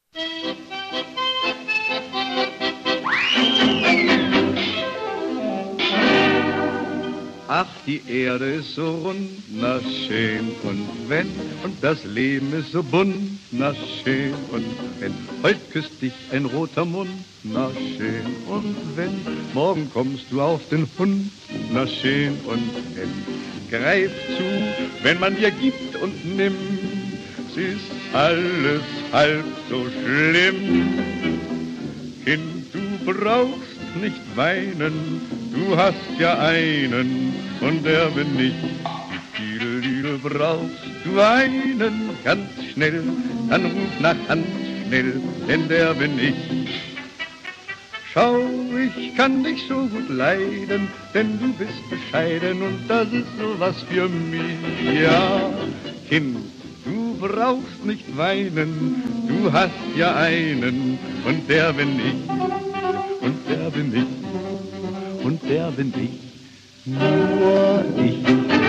Ach, die Erde ist so rund, na schön und wenn, und das Leben ist so bunt, na schön und wenn. Heut küsst dich ein roter Mund, na schön und wenn. Morgen kommst du auf den Hund, na schön und wenn. Greif zu, wenn man dir gibt und nimmt, es ist alles halb so schlimm. Kind, du brauchst nicht weinen, du hast ja einen und der bin ich. Lidl, brauchst du einen ganz schnell, dann ruf nach Hand schnell, denn der bin ich. Schau, ich kann dich so gut leiden, denn du bist bescheiden und das ist sowas für mich. Ja, Kind, du brauchst nicht weinen, du hast ja einen und der bin ich. Und der bin ich, und der bin ich, nur ich.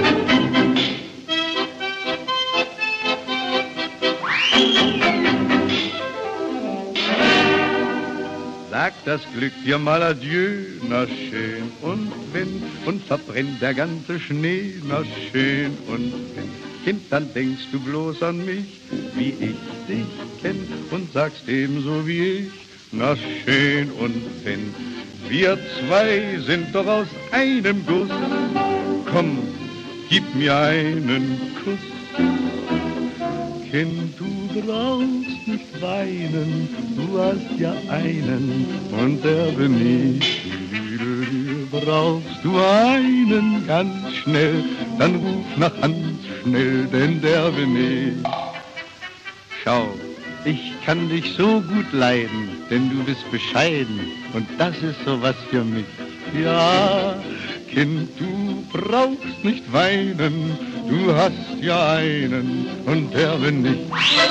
Sag das Glück dir mal adieu, na schön und wenn, und verbrennt der ganze Schnee, na schön und wenn. Kind, dann denkst du bloß an mich, wie ich dich kenn, und sagst ebenso wie ich, na schön und wenn. Wir zwei sind doch aus einem Guss, komm, gib mir einen Kuss. Kind, du brauchst nicht weinen, du hast ja einen und der bin ich. Brauchst du einen ganz schnell, dann ruf nach Hand schnell, denn der bin ich. Schau, ich kann dich so gut leiden, denn du bist bescheiden und das ist sowas für mich. Ja, Kind, du brauchst nicht weinen, du hast ja einen und der bin ich.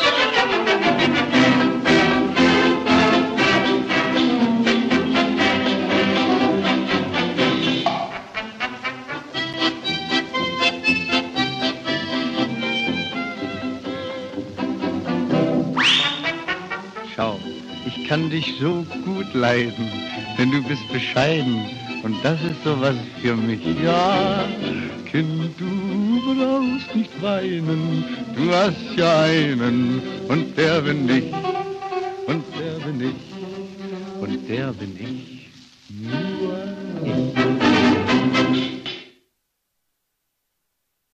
Schau, ich kann dich so gut leiden, denn du bist bescheiden und das ist sowas für mich. Ja, Kind, du brauchst nicht weinen, du hast ja einen und der bin ich, und der bin ich, und der bin ich, nur ich.